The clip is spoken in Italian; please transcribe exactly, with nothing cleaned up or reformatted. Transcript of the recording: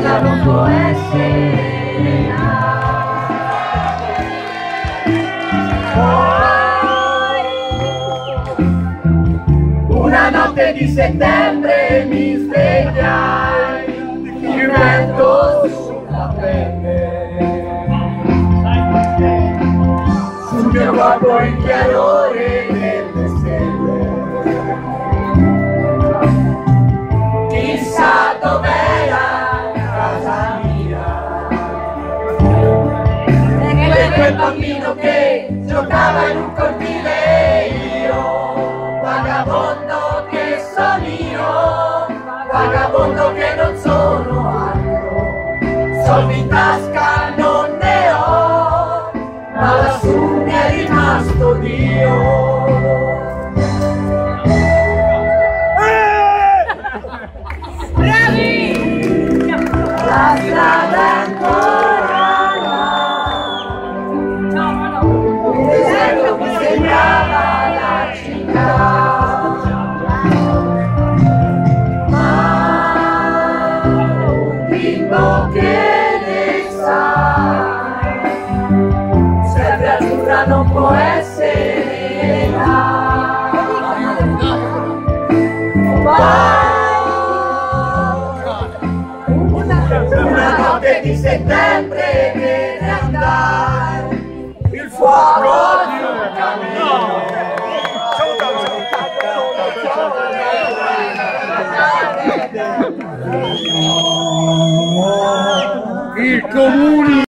terra non può essere una notte di settembre mi svegliai, mi metto sulla pelle, sul mio corpo il chiarore delle stelle. Chissà dov'era casa mia, e quel bambino che giocava in un cortile, io vagabondo che sono io, vagabondo che non sono altro, soldi in tasca non ne ho, ma lassù mi è rimasto Dio. Bravi! La strada è ancora là, il deserto mi sembrava la città, ma un bimbo che ne sa, sempre azzurra non può essere là. Una notte di settembre viene a andare il fuoco di un cammino. Il comune